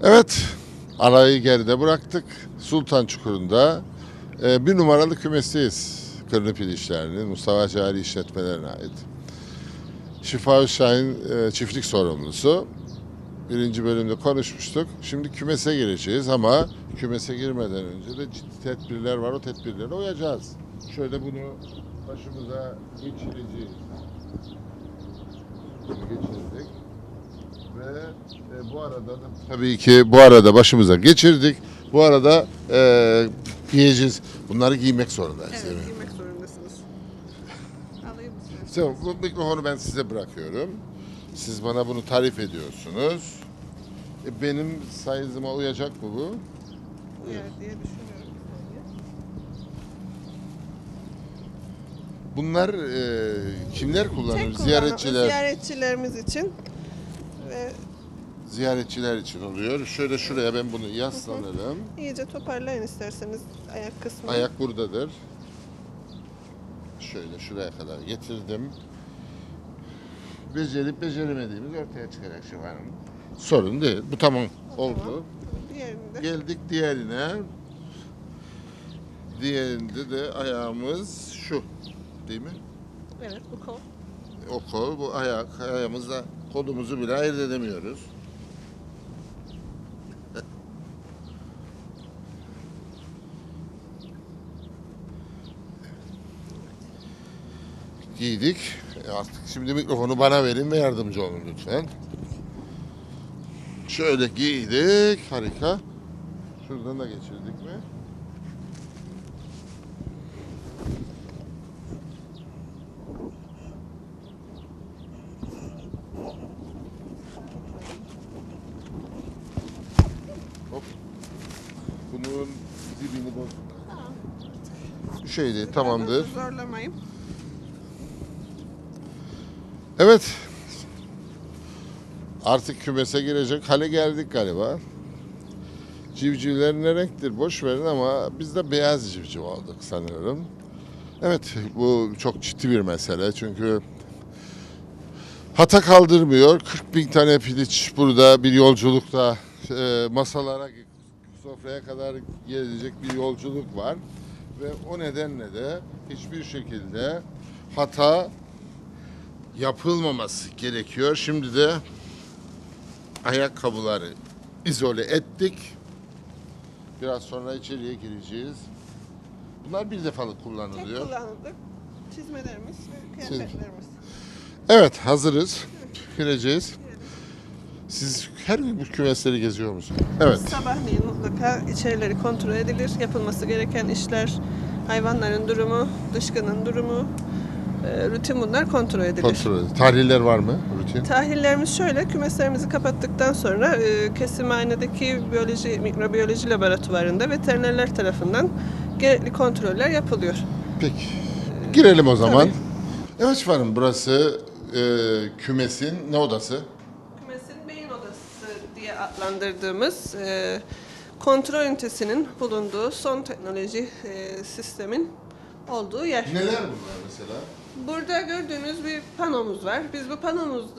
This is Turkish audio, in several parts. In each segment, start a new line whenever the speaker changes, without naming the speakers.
Evet, arayı geride bıraktık. Sultan Çukuru'nda bir numaralı kümesteyiz. Kırnıpil işlerinin Mustafa Cari işletmelerine ait. Şifa Şahin çiftlik sorumlusu. Birinci bölümde konuşmuştuk. Şimdi kümese gireceğiz ama kümese girmeden önce de ciddi tedbirler var. O tedbirlere uyacağız. Şöyle bunu başımıza geçireceğiz. Bunu geçirdik. Ve bu arada da tabii ki başımıza geçirdik. Bu arada giyeceğiz. Bunları giymek zorundayız.
Evet,
değil mi?
giymek zorundasınız. Alayım mı?
Tamam, bu mikrofonu ben size bırakıyorum. Siz bana bunu tarif ediyorsunuz. Benim size'ıma uyacak mı bu?
Uyar diye düşünüyorum.
Bunlar kimler kullanır?
Tek
Ziyaretçiler.
ziyaretçilerimiz için ve
Ziyaretçiler için oluyor. Şöyle şuraya ben bunu yaslanırım.
iyice toparlayın isterseniz ayak kısmını.
Ayak buradadır. Şöyle şuraya kadar getirdim. Becerip beceremediğimiz ortaya çıkacak şu an. Sorun değil. Bu tamam oldu.
Tamam. Diğerinde.
Geldik diğerine. Diğerinde de ayağımız şu. Değil mi?
Evet, bu kol.
O kol, bu ayak. Ayağımızla kolumuzu bile ayırt edemiyoruz. Giydik. Artık şimdi mikrofonu bana verin ve yardımcı olun lütfen. Şöyle giydik. Harika. Şuradan da geçirdik mi? Hop. Bunun dibini bozduk. Bir şey değil, tamamdır.
Zorlamayın.
Evet. Artık kümese girecek hale geldik galiba. Civcivler ne renktir boş verin ama biz de beyaz civciv olduk sanıyorum. Evet, bu çok ciddi bir mesele çünkü hata kaldırmıyor. 40 bin tane piliç burada bir yolculukta masalara, sofraya kadar gelecek bir yolculuk var. Ve o nedenle de hiçbir şekilde hata yapılmaması gerekiyor. Şimdi de ayakkabıları izole ettik. Biraz sonra içeriye gireceğiz. Bunlar bir defalık
Tek
kullanılıyor.
kullanımlık çizmelerimiz ve kıyafetlerimiz.
Evet, hazırız. Gireceğiz. Siz her gün bu kümesleri geziyor musunuz? Evet.
Sabahleyin mutlaka içerileri kontrol edilir. Yapılması gereken işler, hayvanların durumu, dışkının durumu, rutin bunlar kontrol edilir.
Kontrol edin. Tahliller var mı? Rutin.
Tahlillerimiz şöyle, kümeslerimizi kapattıktan sonra kesimhanedeki mikrobiyoloji laboratuvarında veterinerler tarafından gerekli kontroller yapılıyor.
Peki. Girelim o zaman.
Tabii.
Evet efendim, burası kümesin ne odası?
Kümesin beyin odası diye adlandırdığımız kontrol ünitesinin bulunduğu son teknoloji sistemin olduğu yer.
Neler bunlar mesela?
Burada gördüğünüz bir panomuz var. Biz bu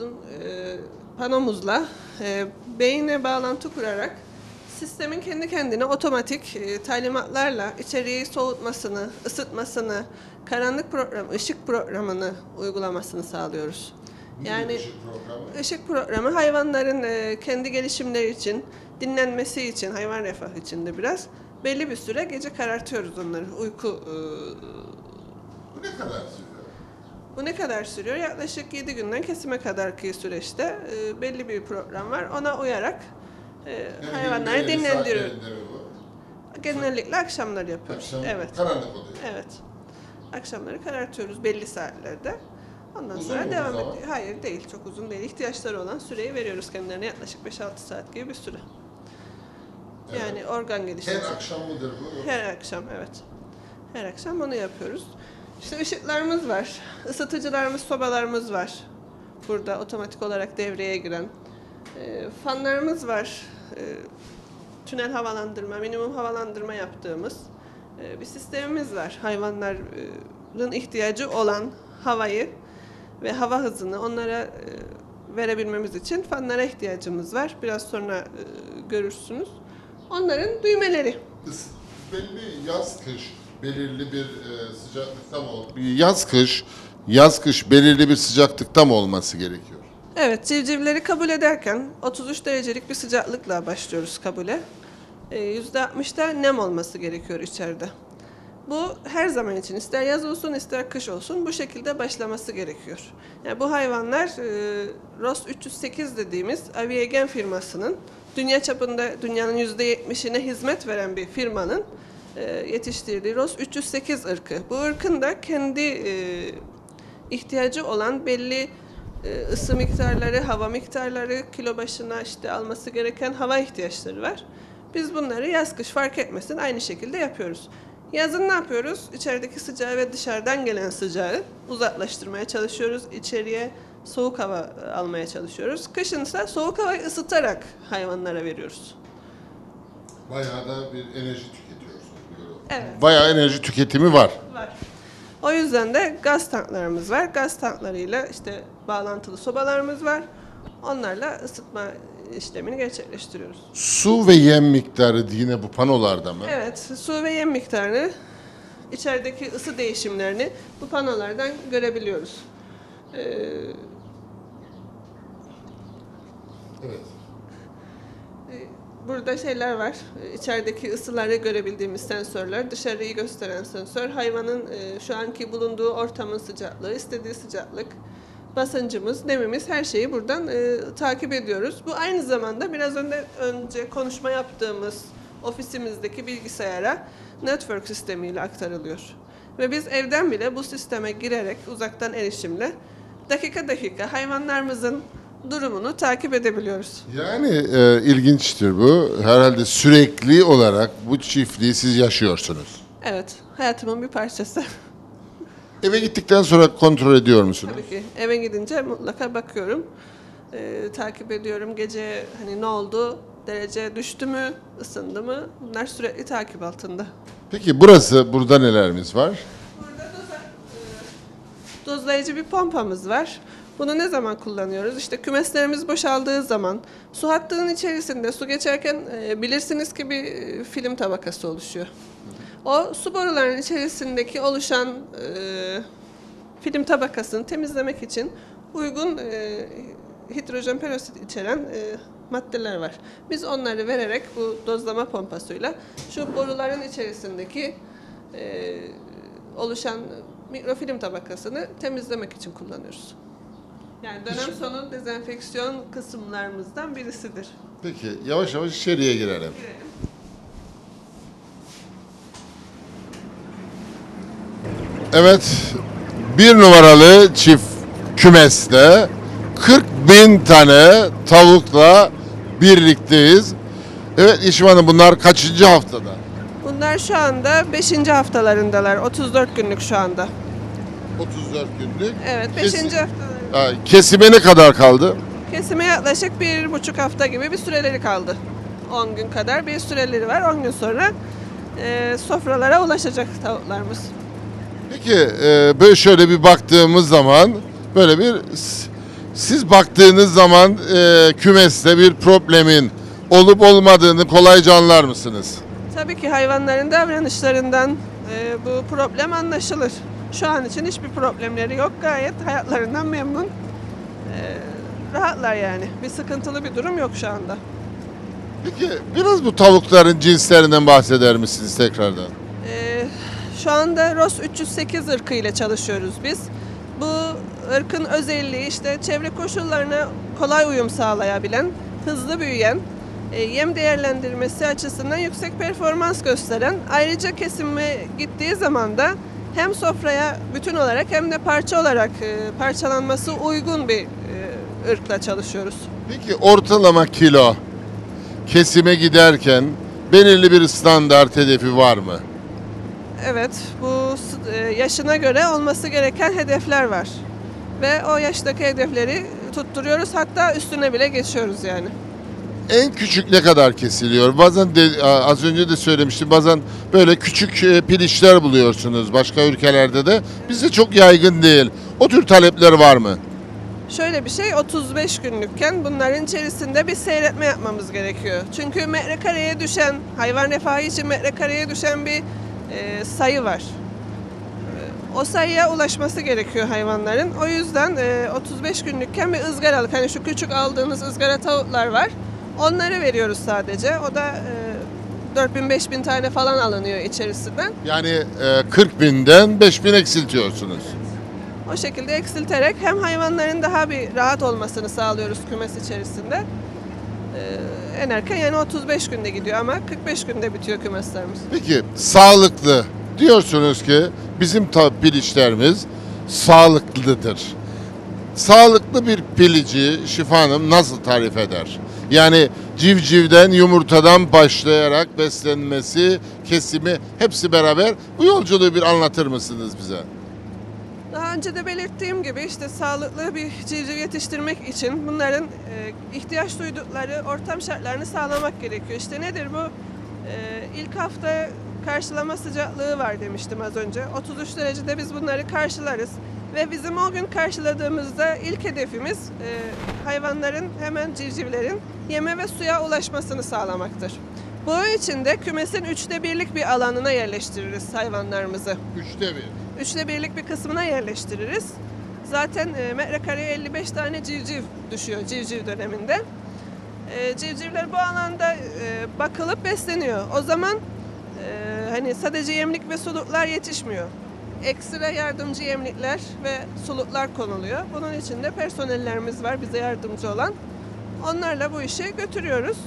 panomuzla beyine bağlantı kurarak sistemin kendi kendine otomatik talimatlarla içeriği soğutmasını, ısıtmasını, karanlık program, ışık programını uygulamasını sağlıyoruz. Yani
Işık programı.
ışık programı hayvanların kendi gelişimleri için, dinlenmesi için, hayvan refahı için de biraz belli bir süre gece karartıyoruz onları. Uyku
Bu ne kadar sürüyor?
Bu ne kadar sürüyor? Yaklaşık 7 günden kesime kadarki süreçte belli bir program var. Ona uyarak hayvanları
belirli
dinlendiriyoruz.
saatlerinde mi bu?
Genellikle akşamları yapıyoruz.
Akşam
Evet.
karanlık oluyor.
Evet. Akşamları karartıyoruz belli saatlerde. Ondan
Uzun
sonra
mu
devam
bu zaman?
ediyor. Hayır değil, çok uzun değil. İhtiyaçları olan süreyi veriyoruz kendilerine. Yaklaşık 5-6 saat gibi bir süre.
Evet.
Yani organ gelişimi.
Her akşam mıdır bu?
Her akşam, evet. Her akşam onu yapıyoruz. İşte ışıklarımız var, ısıtıcılarımız, sobalarımız var. Burada otomatik olarak devreye giren. Fanlarımız var. Tünel havalandırma, minimum havalandırma yaptığımız bir sistemimiz var. Hayvanların ihtiyacı olan havayı ve hava hızını onlara verebilmemiz için fanlara ihtiyacımız var. Biraz sonra görürsünüz. Onların düğmeleri.
Belli yaz kış belirli bir sıcaklıkta mı yaz kış belirli bir sıcaklıkta mı olması gerekiyor?
Evet, civcivleri kabul ederken 33 derecelik bir sıcaklıkla başlıyoruz kabule. %60'da nem olması gerekiyor içeride. Bu her zaman için ister yaz olsun ister kış olsun bu şekilde başlaması gerekiyor. Yani bu hayvanlar Ross 308 dediğimiz Aviagen firmasının dünya çapında dünyanın %70'ine hizmet veren bir firmanın yetiştirdiği Ross 308 ırkı. Bu ırkın da kendi ihtiyacı olan belli ısı miktarları, hava miktarları, kilo başına işte alması gereken hava ihtiyaçları var. Biz bunları yaz kış fark etmesin aynı şekilde yapıyoruz. Yazın ne yapıyoruz? İçerideki sıcağı ve dışarıdan gelen sıcağı uzaklaştırmaya çalışıyoruz. İçeriye soğuk hava almaya çalışıyoruz. Kışın ise soğuk havayı ısıtarak hayvanlara veriyoruz.
Bayağı da bir enerji tüketiyorsunuz.
Evet.
Bayağı enerji tüketimi var.
Var. O yüzden de gaz tanklarımız var. Gaz tanklarıyla işte bağlantılı sobalarımız var. Onlarla ısıtma işlemini gerçekleştiriyoruz.
Su ve yem miktarı yine bu panolarda mı?
Evet, su ve yem miktarını, içerideki ısı değişimlerini bu panolardan görebiliyoruz.
Evet.
Burada şeyler var. İçerideki ısıları görebildiğimiz sensörler, dışarıyı gösteren sensör, hayvanın şu anki bulunduğu ortamın sıcaklığı, istediği sıcaklık, basıncımız, nemimiz her şeyi buradan takip ediyoruz. Bu aynı zamanda biraz önce konuşma yaptığımız ofisimizdeki bilgisayara network sistemiyle aktarılıyor. Ve biz evden bile bu sisteme girerek uzaktan erişimle dakika dakika hayvanlarımızın durumunu takip edebiliyoruz.
Yani ilginçtir bu. Herhalde sürekli olarak bu çiftliği siz yaşıyorsunuz.
Evet, hayatımın bir parçası.
Eve gittikten sonra kontrol ediyor musunuz?
Tabii ki. Eve gidince mutlaka bakıyorum. Takip ediyorum. Gece hani ne oldu? Derece düştü mü? Isındı mı? Bunlar sürekli takip altında.
Peki burada nelerimiz var?
Burada dozlayıcı bir pompamız var. Bunu ne zaman kullanıyoruz? İşte kümeslerimiz boşaldığı zaman su hattının içerisinde su geçerken bilirsiniz ki bir film tabakası oluşuyor. O su borularının içerisindeki oluşan film tabakasını temizlemek için uygun hidrojen peroksit içeren maddeler var. Biz onları vererek bu dozlama pompasıyla şu boruların içerisindeki oluşan mikrofilm tabakasını temizlemek için kullanıyoruz. Yani dönem sonu dezenfeksiyon kısımlarımızdan birisidir.
Peki yavaş yavaş içeriye girelim. Evet, bir numaralı çift kümeste 40.000 tane tavukla birlikteyiz. Evet İşim Hanım, bunlar kaçıncı haftada?
Bunlar şu anda 5. haftalarındalar. 34 günlük şu anda.
34 günlük.
Evet, 5. haftalarında.
Kesime ne kadar kaldı?
Kesime yaklaşık 1,5 hafta gibi bir süreleri kaldı. 10 gün kadar bir süreleri var. 10 gün sonra sofralara ulaşacak tavuklarımız.
Peki böyle şöyle bir baktığımız zaman siz baktığınız zaman kümeste bir problemin olup olmadığını kolayca anlar mısınız?
Tabii ki hayvanların davranışlarından bu problem anlaşılır. Şu an için hiçbir problemleri yok. Gayet hayatlarından memnun. Rahatlar yani. Bir sıkıntılı bir durum yok şu anda.
Peki biraz bu tavukların cinslerinden bahseder misiniz tekrardan?
Şu anda Ross 308 ırkı ile çalışıyoruz biz. Bu ırkın özelliği işte çevre koşullarına kolay uyum sağlayabilen, hızlı büyüyen, yem değerlendirmesi açısından yüksek performans gösteren, ayrıca kesime gittiği zaman da hem sofraya bütün olarak hem de parça olarak parçalanması uygun bir ırkla çalışıyoruz.
Peki ortalama kilo kesime giderken belirli bir standart hedefi var mı?
Evet, bu yaşına göre olması gereken hedefler var. Ve o yaştaki hedefleri tutturuyoruz, hatta üstüne bile geçiyoruz yani.
En küçük ne kadar kesiliyor? Bazen az önce de söylemiştim, bazen böyle küçük piliçler buluyorsunuz başka ülkelerde de. Bizde çok yaygın değil. O tür talepler var mı?
Şöyle bir şey, 35 günlükken bunların içerisinde bir seyretme yapmamız gerekiyor. Çünkü metrekareye düşen, hayvan refahı için metrekareye düşen bir sayı var. O sayıya ulaşması gerekiyor hayvanların. O yüzden 35 günlükken bir ızgaralık, hani şu küçük aldığınız ızgara tavuklar var. Onları veriyoruz sadece. O da 4000-5000 tane falan alınıyor içerisinden.
Yani 40 binden 5 bin eksiltiyorsunuz.
O şekilde eksilterek hem hayvanların daha bir rahat olmasını sağlıyoruz kümes içerisinde. En erken yani 35 günde gidiyor ama 45 günde bitiyor kümeslerimiz.
Peki sağlıklı diyorsunuz ki bizim piliçlerimiz sağlıklıdır. Sağlıklı bir pilici Şifa Hanım nasıl tarif eder? Yani civcivden, yumurtadan başlayarak beslenmesi, kesimi hepsi beraber bu yolculuğu bir anlatır mısınız bize?
Daha önce de belirttiğim gibi işte sağlıklı bir civciv yetiştirmek için bunların ihtiyaç duydukları ortam şartlarını sağlamak gerekiyor. İşte nedir bu? İlk hafta karşılama sıcaklığı var demiştim az önce. 33 derecede biz bunları karşılarız. Ve bizim o gün karşıladığımızda ilk hedefimiz hayvanların, hemen civcivlerin yeme ve suya ulaşmasını sağlamaktır. Bunun için de kümesin 1/3'lik bir alanına yerleştiririz hayvanlarımızı.
3'te 1.
1/3'lik bir kısmına yerleştiririz. Zaten metrekareye 55 tane civciv düşüyor civciv döneminde. Civcivler bu alanda bakılıp besleniyor. O zaman hani sadece yemlik ve suluklar yetişmiyor. Ekstra yardımcı yemlikler ve suluklar konuluyor. Bunun için de personellerimiz var bize yardımcı olan. Onlarla bu işi götürüyoruz.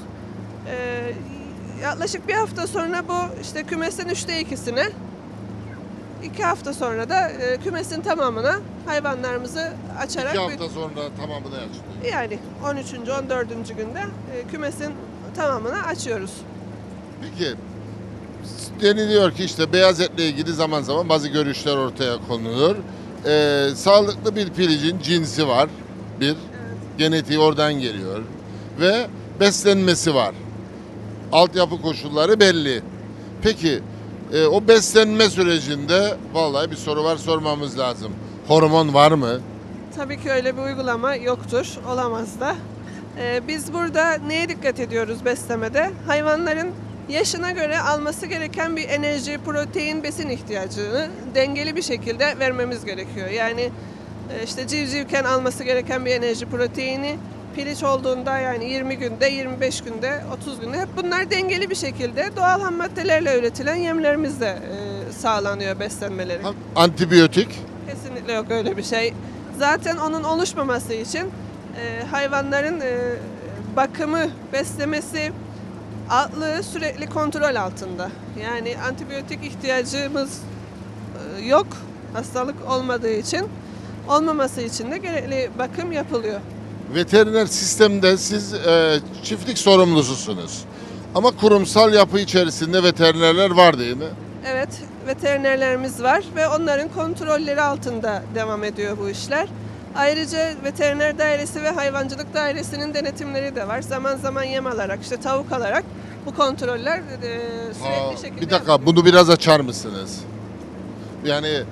Yaklaşık bir hafta sonra bu işte kümesin 2/3'üne, 2 hafta sonra da kümesin tamamına hayvanlarımızı açarak
2 hafta sonra tamamını açılıyor.
yani 13. 14. günde kümesin tamamını açıyoruz.
Peki deniliyor ki işte beyaz etle ilgili zaman zaman bazı görüşler ortaya konulur. Sağlıklı bir pilicin cinsi var. Bir, genetiği oradan geliyor. Ve beslenmesi var. Altyapı koşulları belli. Peki o beslenme sürecinde vallahi bir soru var sormamız lazım. Hormon var mı?
Tabii ki öyle bir uygulama yoktur, olamaz da. Biz burada neye dikkat ediyoruz beslemede? Hayvanların yaşına göre alması gereken bir enerji, protein, besin ihtiyacını dengeli bir şekilde vermemiz gerekiyor. Yani işte civcivken alması gereken bir enerji, proteini, piliç olduğunda yani 20 günde, 25 günde, 30 günde hep bunlar dengeli bir şekilde doğal ham maddelerle üretilen yemlerimizle sağlanıyor beslenmeleri.
Antibiyotik?
Kesinlikle yok öyle bir şey. Zaten onun oluşmaması için hayvanların bakımı, beslemesi, altlığı sürekli kontrol altında. Yani antibiyotik ihtiyacımız yok hastalık olmadığı için. Olmaması için de gerekli bakım yapılıyor.
Veteriner sistemde siz çiftlik sorumlususunuz. Ama kurumsal yapı içerisinde veterinerler var değil mi?
Evet, veterinerlerimiz var ve onların kontrolleri altında devam ediyor bu işler. Ayrıca veteriner dairesi ve hayvancılık dairesinin denetimleri de var. Zaman zaman yem alarak, işte tavuk alarak bu kontroller sürekli şekilde...
Bir dakika bunu biraz açar mısınız? Yani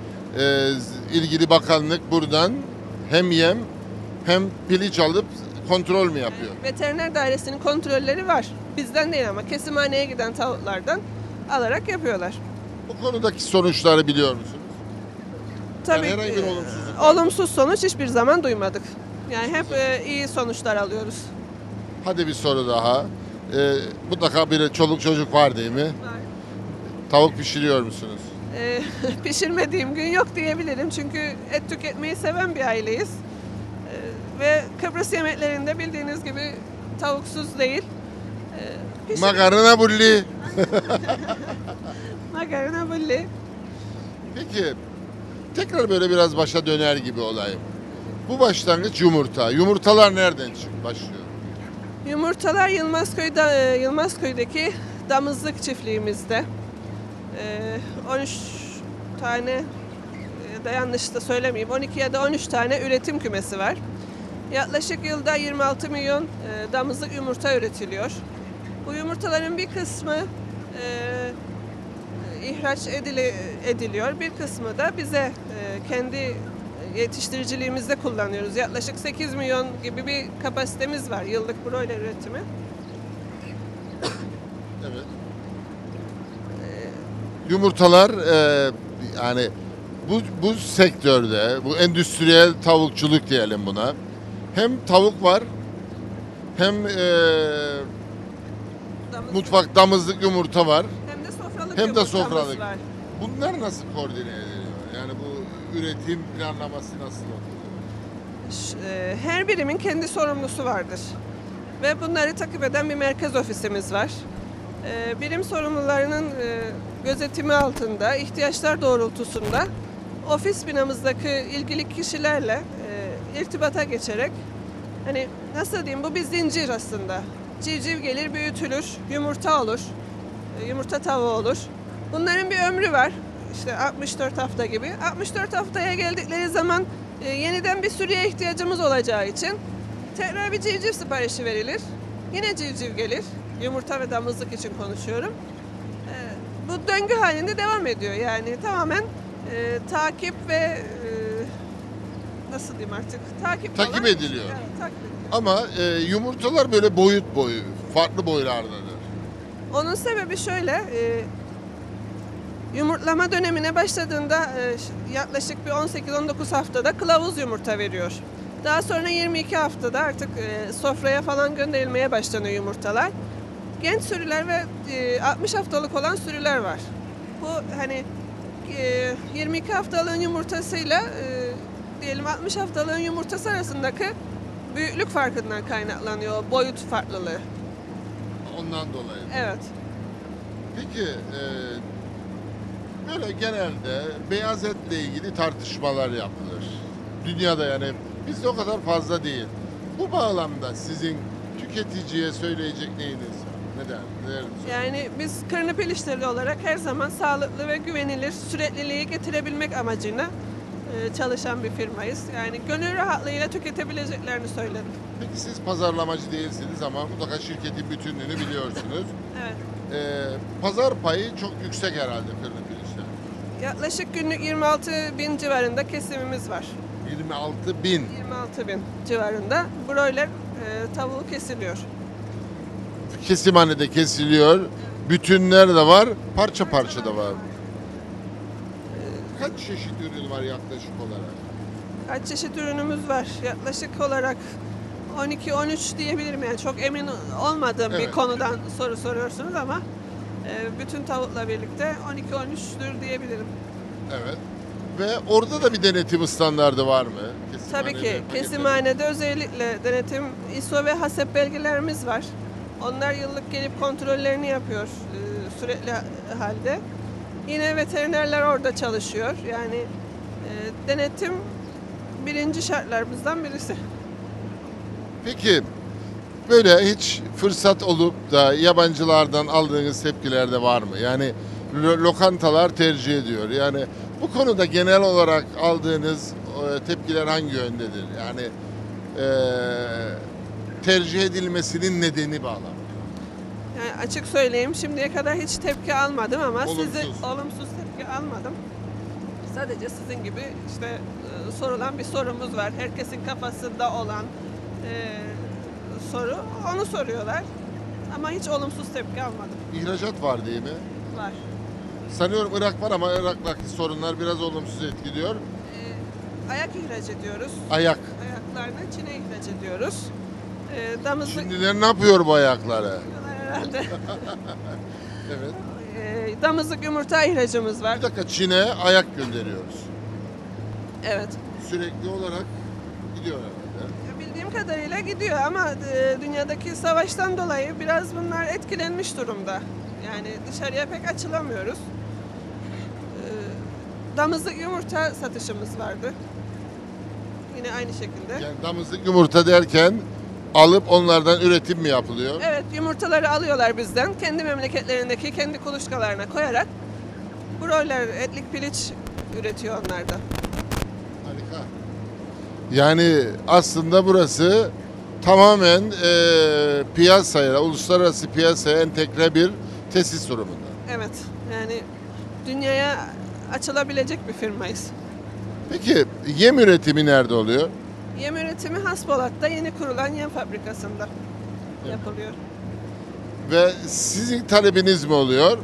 ilgili bakanlık buradan hem yem hem piliç alıp kontrol mü yapıyor?
Veteriner dairesinin kontrolleri var. Bizden değil ama kesimhaneye giden tavuklardan alarak yapıyorlar.
Bu konudaki sonuçları biliyor musunuz?
Tabii
Yani herhangi bir olumsuzluk var mı?
olumsuz sonuç hiçbir zaman duymadık. Yani hep iyi sonuçlar alıyoruz.
Hadi bir soru daha. Mutlaka bir çoluk çocuk var değil mi? Tavuk pişiriyor musunuz?
Pişirmediğim gün yok diyebilirim çünkü et tüketmeyi seven bir aileyiz. Ve Kıbrıs yemeklerinde bildiğiniz gibi tavuksuz değil.
Makarna bulli.
Makarna bulli.
Peki tekrar böyle biraz başa döner gibi olayım. Bu başlangıç yumurta. Yumurtalar nereden başlıyor?
Yumurtalar Yılmazköy'deki damızlık çiftliğimizde. 13 tane ya da yanlış da söylemeyeyim 12 ya da 13 tane üretim kümesi var. Yaklaşık yılda 26 milyon damızlık yumurta üretiliyor. Bu yumurtaların bir kısmı ihraç ediliyor, bir kısmı da bize kendi yetiştiriciliğimizde kullanıyoruz. Yaklaşık 8 milyon gibi bir kapasitemiz var yıllık broiler üretimi.
Evet. Yumurtalar yani bu sektörde, bu endüstriyel tavukçuluk diyelim buna. Hem tavuk var, hem mutfak damızlık yumurta var,
Hem de sofralık
hem de
yumurtamız
sofralık.
var.
Bunlar nasıl koordine ediliyor? Yani bu üretim planlaması nasıl oluyor?
Her birimin kendi sorumlusu vardır. Ve bunları takip eden bir merkez ofisimiz var. Birim sorumlularının gözetimi altında, ihtiyaçlar doğrultusunda ofis binamızdaki ilgili kişilerle irtibata geçerek, hani nasıl diyeyim, bu bir zincir aslında. Civciv gelir, büyütülür, yumurta olur, yumurta tavuğu olur. Bunların bir ömrü var. İşte 64 hafta gibi. 64 haftaya geldikleri zaman yeniden bir sürüye ihtiyacımız olacağı için tekrar bir civciv siparişi verilir. Yine civciv gelir. Yumurta ve damızlık için konuşuyorum. Bu döngü halinde devam ediyor. Yani tamamen takip ve nasıl diyeyim artık?
Takip ediliyor.
Evet, takip ediliyor.
Ama yumurtalar böyle boyut boyu, farklı boylardadır.
Onun sebebi şöyle, yumurtlama dönemine başladığında yaklaşık bir 18-19 haftada kılavuz yumurta veriyor. Daha sonra 22 haftada artık sofraya falan gönderilmeye başlanıyor yumurtalar. Genç sürüler ve 60 haftalık olan sürüler var. Bu hani 22 haftalığın yumurtasıyla diyelim 60 haftalığın yumurtası arasındaki büyüklük farkından kaynaklanıyor, boyut farklılığı.
Ondan dolayı.
Evet.
Peki böyle genelde beyaz etle ilgili tartışmalar yapılır. Dünyada yani bizde o kadar fazla değil. Bu bağlamda sizin tüketiciye söyleyecek neyiniz var? Neden?
Yani biz Kırnıpil İşleri olarak her zaman sağlıklı ve güvenilir sürekliliği getirebilmek amacıyla çalışan bir firmayız. Yani gönül rahatlığıyla tüketebileceklerini söylerim.
Peki siz pazarlamacı değilsiniz ama mutlaka şirketin bütünlüğünü biliyorsunuz.
Evet.
Pazar payı çok yüksek herhalde Kırnıpil İşleri.
Yaklaşık günlük 26 bin civarında kesimimiz var.
26 bin.
26 bin civarında broiler tavuğu kesiliyor.
Kesimhanede kesiliyor. Bütünler de var, parça parça da var. Kaç çeşit ürün var yaklaşık olarak?
Kaç çeşit ürünümüz var? Yaklaşık olarak 12-13 diyebilirim, yani çok emin olmadığım bir
Evet.
konudan soru soruyorsunuz ama bütün tavukla birlikte 12-13'tür diyebilirim.
Evet. Ve orada da bir denetim standardı var mı?
Tabii ki
Kesimhanede,
kesimhanede özellikle denetim, ISO ve HACCP belgelerimiz var. Onlar yıllık gelip kontrollerini yapıyor sürekli halde. Yine veterinerler orada çalışıyor. Yani denetim birinci şartlarımızdan birisi.
Peki böyle hiç fırsat olup da yabancılardan aldığınız tepkiler de var mı? Yani lokantalar tercih ediyor. Yani bu konuda genel olarak aldığınız tepkiler hangi yöndedir? Yani tercih edilmesinin nedeni bağlamında.
Yani açık söyleyeyim, şimdiye kadar hiç tepki almadım ama
Olumsuz.
olumsuz tepki almadım. Sadece sizin gibi işte sorulan bir sorumuz var. Herkesin kafasında olan soru, onu soruyorlar. Ama hiç olumsuz tepki almadım.
İhracat var değil mi?
Var.
Sanıyorum Irak var ama Irak'taki sorunlar biraz olumsuz etkiliyor.
Ayak ihraç ediyoruz.
Ayak.
Ayaklarını Çin'e ihraç ediyoruz. Damızlık
Çinliler ne yapıyor bu ayakları?
herhalde.
Evet.
Damızlık yumurta ihracımız var.
Bir dakika, Çin'e ayak gönderiyoruz.
Evet.
Sürekli olarak gidiyor herhalde.
Bildiğim kadarıyla gidiyor ama dünyadaki savaştan dolayı biraz bunlar etkilenmiş durumda. Yani dışarıya pek açılamıyoruz. Damızlık yumurta satışımız vardı. Yine aynı şekilde.
Yani damızlık yumurta derken alıp onlardan üretim mi yapılıyor?
Evet, yumurtaları alıyorlar bizden. Kendi memleketlerindeki kendi kuluçkalarına koyarak broiler, etlik piliç üretiyor onlar da.
Harika. Yani aslında burası tamamen piyasaya, uluslararası piyasaya entegre bir tesis durumunda.
Evet, yani dünyaya açılabilecek bir firmayız.
Peki yem üretimi nerede oluyor?
Yem üretimi Haspolat'ta yeni kurulan yem fabrikasında yapılıyor.
Ve sizin talebiniz mi oluyor?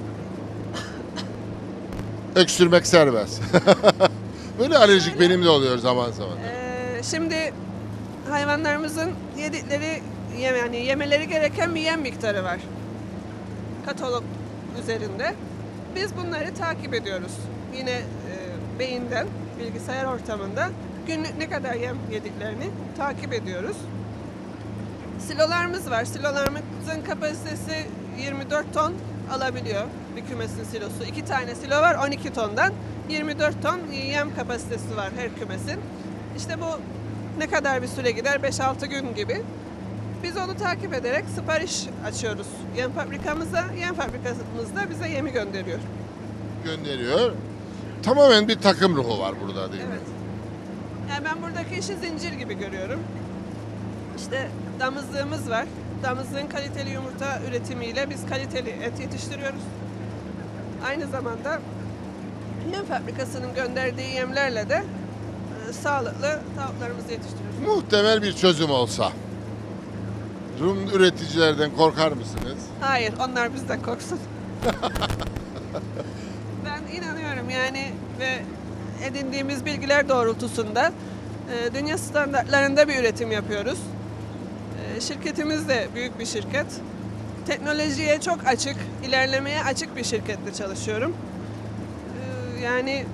Öksürmek serbest. Böyle alerjik benim de oluyor zaman zaman.
Şimdi hayvanlarımızın yedikleri yani yemeleri gereken bir yem miktarı var. Katalog üzerinde. Biz bunları takip ediyoruz. Yine beyinden, bilgisayar ortamında günlük ne kadar yem yediklerini takip ediyoruz. Silolarımız var. Silolarımızın kapasitesi 24 ton alabiliyor bir kümesin silosu. 2 tane silo var 12 tondan 24 ton yem kapasitesi var her kümesin. İşte bu ne kadar bir süre gider? 5-6 gün gibi. Biz onu takip ederek sipariş açıyoruz yem fabrikamıza. Yem fabrikamız da bize yemi gönderiyor.
Gönderiyor. Tamamen bir takım ruhu var burada değil mi?
Evet. Yani ben buradaki işi zincir gibi görüyorum. İşte damızlığımız var. Damızlığın kaliteli yumurta üretimiyle biz kaliteli et yetiştiriyoruz. Aynı zamanda yem fabrikasının gönderdiği yemlerle de sağlıklı tavuklarımızı yetiştiriyoruz.
Muhtemel bir çözüm olsa. Rum üreticilerden korkar mısınız?
Hayır, onlar bizden korksun. Ben inanıyorum yani ve edindiğimiz bilgiler doğrultusunda dünya standartlarında bir üretim yapıyoruz. Şirketimiz de büyük bir şirket. Teknolojiye çok açık, ilerlemeye açık bir şirkette çalışıyorum. Yani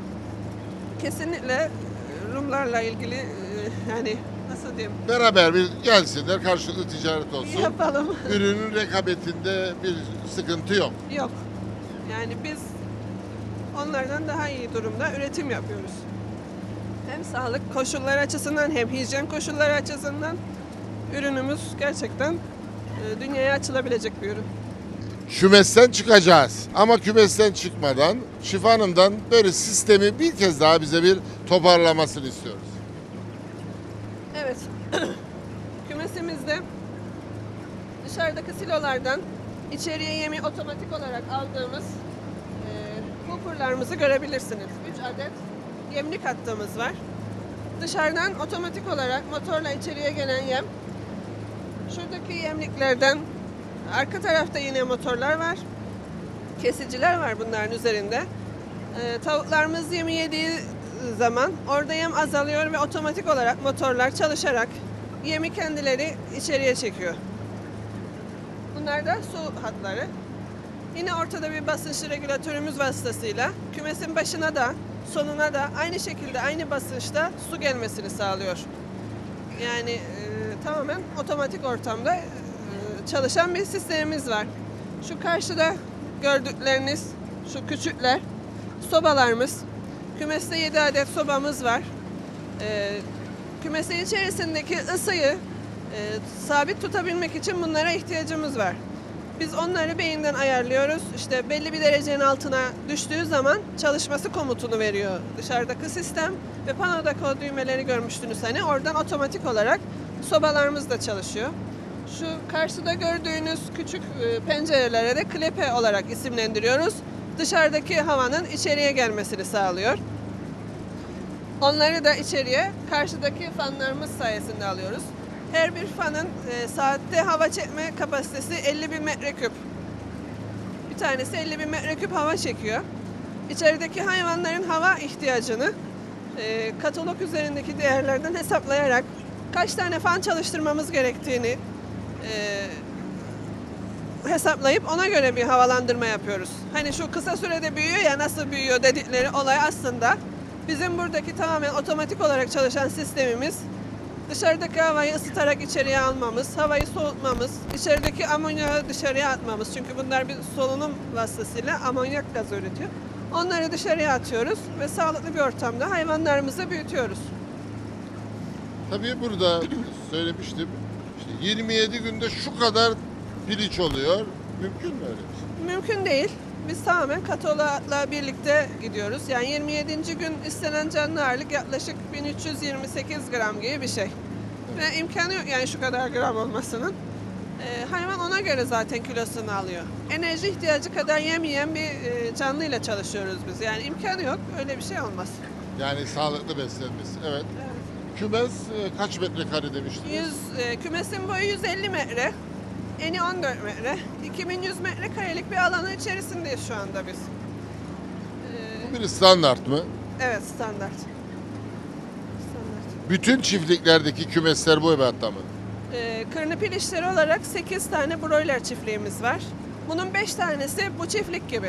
kesinlikle Rumlarla ilgili yani nasıl diyeyim?
Beraber bir gelsinler, karşılıklı ticaret olsun.
Yapalım.
Ürünün rekabetinde bir sıkıntı yok.
Yok. Yani biz onlardan daha iyi durumda üretim yapıyoruz. Hem sağlık koşulları açısından hem hijyen koşulları açısından ürünümüz gerçekten dünyaya açılabilecek bir ürün.
Kümesten çıkacağız. Ama kümesten çıkmadan Şifa Hanım'dan böyle sistemi bir kez daha bize bir toparlamasını istiyoruz.
Evet. Kümesimizde dışarıdaki silolardan içeriye yemi otomatik olarak aldığımız hopperlarımızı görebilirsiniz. 3 adet yemlik hattımız var. Dışarıdan otomatik olarak motorla içeriye gelen yem. Şuradaki yemliklerden arka tarafta yine motorlar var. Kesiciler var bunların üzerinde. Tavuklarımız yemi yediği zaman orada yem azalıyor ve otomatik olarak motorlar çalışarak yemi kendileri içeriye çekiyor. Bunlar da su hatları. Yine ortada bir basınç regülatörümüz vasıtasıyla kümesin başına da sonuna da aynı şekilde aynı basınçta su gelmesini sağlıyor. Yani tamamen otomatik ortamda çalışan bir sistemimiz var. Şu karşıda gördükleriniz şu küçükler sobalarımız. Kümeste 7 adet sobamız var. Kümesin içerisindeki ısıyı sabit tutabilmek için bunlara ihtiyacımız var. Biz onları beyinden ayarlıyoruz. İşte belli bir derecenin altına düştüğü zaman çalışması komutunu veriyor dışarıdaki sistem ve panodaki o düğmeleri görmüştünüz hani oradan otomatik olarak sobalarımız da çalışıyor. Şu karşıda gördüğünüz küçük pencerelere de klepe olarak isimlendiriyoruz. Dışarıdaki havanın içeriye gelmesini sağlıyor. Onları da içeriye karşıdaki fanlarımız sayesinde alıyoruz. Her bir fanın saatte hava çekme kapasitesi 50.000 metreküp. Bir tanesi 50.000 metreküp hava çekiyor. İçerideki hayvanların hava ihtiyacını katalog üzerindeki değerlerden hesaplayarak kaç tane fan çalıştırmamız gerektiğini hesaplayıp ona göre bir havalandırma yapıyoruz. Hani şu kısa sürede büyüyor ya nasıl büyüyor dedikleri olay aslında bizim buradaki tamamen otomatik olarak çalışan sistemimiz dışarıdaki havayı ısıtarak içeriye almamız, havayı soğutmamız, içerideki amonyağı dışarıya atmamız. Çünkü bunlar bir solunum vasıtasıyla amonyak gazı üretiyor. Onları dışarıya atıyoruz ve sağlıklı bir ortamda hayvanlarımızı büyütüyoruz.
Tabii burada söylemiştim. İşte 27 günde şu kadar piliç oluyor. Mümkün mü öyle bir şey?
Mümkün değil. Biz tamamen kataloğla birlikte gidiyoruz. Yani 27. gün istenen canlı ağırlık yaklaşık 1328 gram gibi bir şey. Ve imkanı yok yani şu kadar gram olmasının. Hayvan ona göre zaten kilosunu alıyor. Enerji ihtiyacı kadar yem yiyen bir canlıyla çalışıyoruz biz. Yani imkanı yok. Öyle bir şey olmaz.
Yani sağlıklı beslenmesi. Evet. Kümes kaç metrekare demiştiniz?
Kümesin boyu 150 metre. Eni 14 metre. 2100 metrekarelik bir alanın içerisindeyiz şu anda biz.
Bu bir standart mı?
Evet, standart. Standart.
Bütün çiftliklerdeki kümesler bu ebatta mı?
Kırnıpil işleri olarak 8 tane broiler çiftliğimiz var. Bunun 5 tanesi bu çiftlik gibi.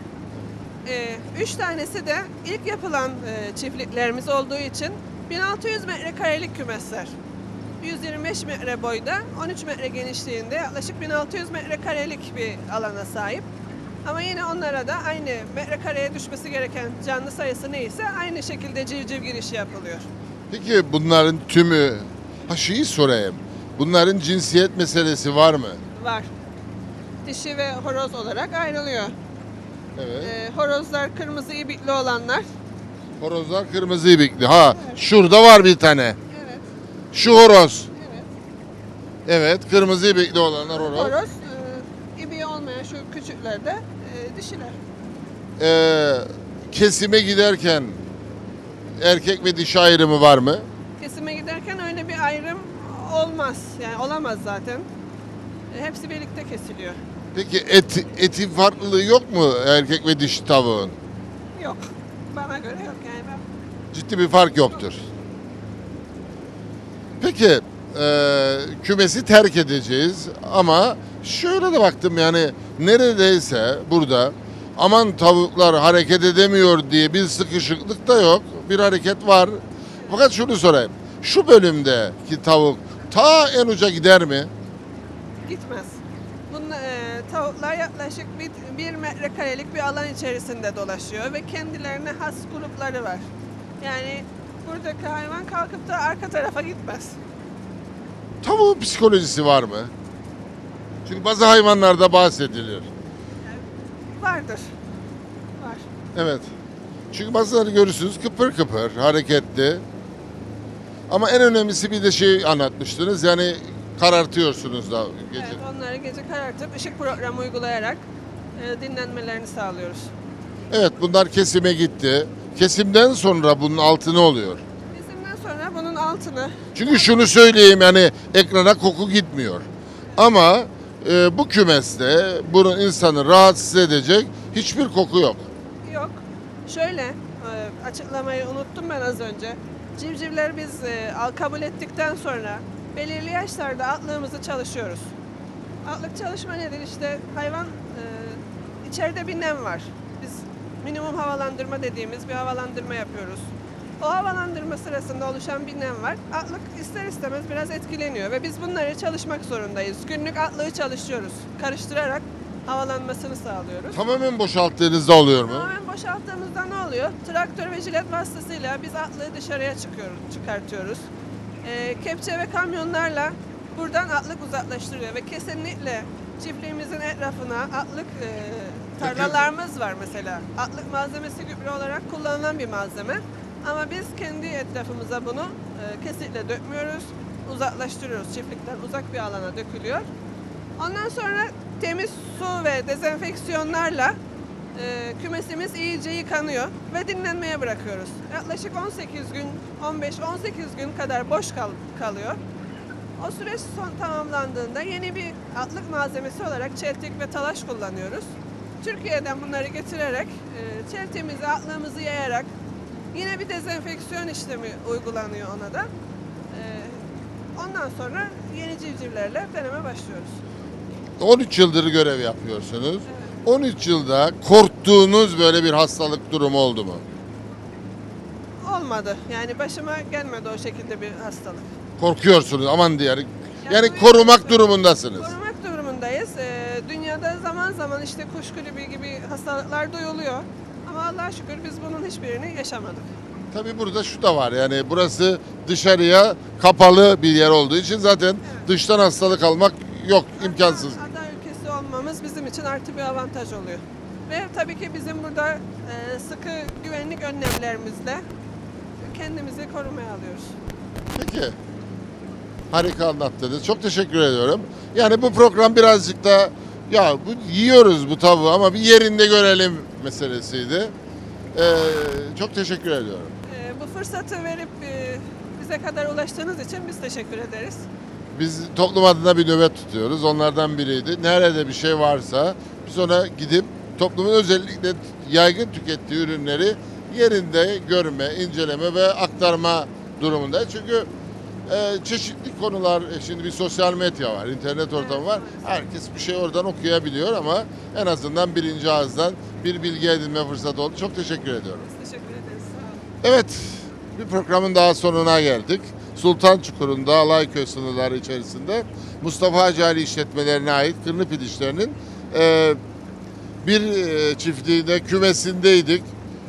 3 tanesi de ilk yapılan çiftliklerimiz olduğu için 1600 metrekarelik kümesler. 125 metre boyda, 13 metre genişliğinde yaklaşık 1600 metrekarelik bir alana sahip. Ama yine onlara da aynı metrekareye düşmesi gereken canlı sayısı neyse aynı şekilde civciv girişi yapılıyor.
Peki bunların tümü, şeyi sorayım. Bunların cinsiyet meselesi var mı?
Var. Dişi ve horoz olarak ayrılıyor.
Evet.
Horozlar kırmızı ibikli olanlar.
Horozlar kırmızı ibikli. Ha, şurada var bir tane.
Evet.
Şu horoz.
Evet.
Evet, kırmızı ibikli olanlar horoz.
Horoz, ibiği olmayan şu küçükler de dişiler.
Kesime giderken erkek ve dişi ayrımı var mı?
Kesime giderken öyle bir ayrım olmaz. Yani olamaz zaten. Hepsi birlikte kesiliyor.
Peki eti farklılığı yok mu erkek ve dişi tavuğun?
Yok. Bana göre yok yani.
Ciddi bir fark yoktur. Peki kümesi terk edeceğiz ama şöyle de baktım yani neredeyse burada aman tavuklar hareket edemiyor diye bir sıkışıklık da yok. Bir hareket var. Fakat şunu sorayım. Şu bölümdeki tavuk ta en uca gider mi?
Gitmez. Tavuklar yaklaşık bir metrekarelik bir alan içerisinde dolaşıyor ve kendilerine has grupları var. Yani buradaki hayvan kalkıp da arka tarafa gitmez.
Tavuğun psikolojisi var mı? Çünkü bazı hayvanlarda bahsedilir.
Vardır. Var.
Evet. Çünkü bazıları görürsünüz kıpır kıpır, hareketli. Ama en önemlisi bir de şey anlatmıştınız. Yani karartıyorsunuz da gece.
Evet, onları gece karartıp ışık programı uygulayarak dinlenmelerini sağlıyoruz.
Evet, bunlar kesime gitti. Kesimden sonra bunun altı ne oluyor?
Kesimden sonra bunun altını
Çünkü şunu söyleyeyim yani ekrana koku gitmiyor. Ama bu kümeste bunun insanı rahatsız edecek hiçbir koku yok.
yok. Şöyle açıklamayı unuttum ben az önce. Civcivler biz kabul ettikten sonra belirli yaşlarda atlığımızı çalışıyoruz. Atlık çalışma nedir? İşte hayvan içeride bir nem var. Biz minimum havalandırma dediğimiz bir havalandırma yapıyoruz. O havalandırma sırasında oluşan bir nem var. Atlık ister istemez biraz etkileniyor ve biz bunları çalışmak zorundayız. Günlük atlığı çalışıyoruz. Karıştırarak havalanmasını sağlıyoruz.
Tamamen boşalttığınızda oluyor mu?
Tamamen boşalttığımızda ne oluyor? Traktör ve jilet vasıtasıyla biz atlığı dışarıya çıkartıyoruz. Kepçe ve kamyonlarla buradan atlık uzaklaştırıyor ve kesinlikle çiftliğimizin etrafına atlık tarlalarımız var mesela. Atlık malzemesi gübre olarak kullanılan bir malzeme. Ama biz kendi etrafımıza bunu kesinlikle dökmüyoruz. Uzaklaştırıyoruz. Çiftlikten uzak bir alana dökülüyor. Ondan sonra temiz su ve dezenfeksiyonlarla kümesimiz iyice yıkanıyor ve dinlenmeye bırakıyoruz. Yaklaşık 18 gün, 15-18 gün kadar boş kalıyor. O süreç tamamlandığında yeni bir atlık malzemesi olarak çeltik ve talaş kullanıyoruz. Türkiye'den bunları getirerek çeltiğimizi, atlığımızı yayarak yine bir dezenfeksiyon işlemi uygulanıyor ona da. Ondan sonra yeni civcivlerle deneme başlıyoruz.
13 yıldır görev yapıyorsunuz. 13 yılda korktuğunuz böyle bir hastalık durumu oldu mu?
Olmadı. Yani başıma gelmedi o şekilde bir hastalık.
Korkuyorsunuz aman diyerek. Yani
duyuyoruz.
korumak durumundasınız.
Korumak durumundayız. Dünyada zaman zaman işte kuş gribi gibi hastalıklar duyuluyor. Ama Allah'a şükür biz bunun hiçbirini yaşamadık.
Tabii burada şu da var yani burası dışarıya kapalı bir yer olduğu için zaten dıştan hastalık almak yok, imkansız.
Ada ülkesi olmamız bizim için artı bir avantaj oluyor. Ve tabii ki bizim burada sıkı güvenlik önlemlerimizle kendimizi korumaya alıyoruz.
Peki. Harika anlattınız. Çok teşekkür ediyorum. Yani bu program birazcık da ya bu yiyoruz bu tavuğu ama bir yerinde görelim meselesiydi. Çok teşekkür ediyorum.
Bu fırsatı verip bize kadar ulaştığınız için biz teşekkür ederiz.
Biz toplum adına bir nöbet tutuyoruz. Onlardan biriydi. Nerede bir şey varsa biz ona gidip toplumun özellikle yaygın tükettiği ürünleri yerinde görme, inceleme ve aktarma durumunda. Çünkü çeşitli konular, şimdi bir sosyal medya var, internet ortamı var. Herkes bir şey oradan okuyabiliyor ama en azından birinci ağızdan bir bilgi edinme fırsatı oldu. Çok teşekkür ediyorum.
Biz teşekkür ederiz. Sağ olun.
Evet, bir programın daha sonuna geldik. Sultançukur'unda Alayköy sınırları içerisinde Mustafa Hacı Ali işletmelerine ait kırnı pidişlerinin bir çiftliğinde, kümesindeydik.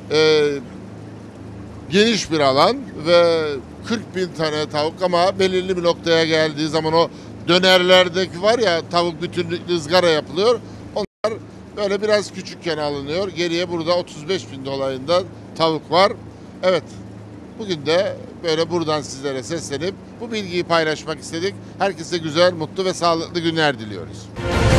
Geniş bir alan ve 40 bin tane tavuk ama belirli bir noktaya geldiği zaman o dönerlerdeki var ya tavuk bütünlüklü ızgara yapılıyor. Onlar böyle biraz küçükken alınıyor. Geriye burada 35 bin dolayında tavuk var. Evet, bugün de böyle buradan sizlere seslenip bu bilgiyi paylaşmak istedik. Herkese güzel, mutlu ve sağlıklı günler diliyoruz.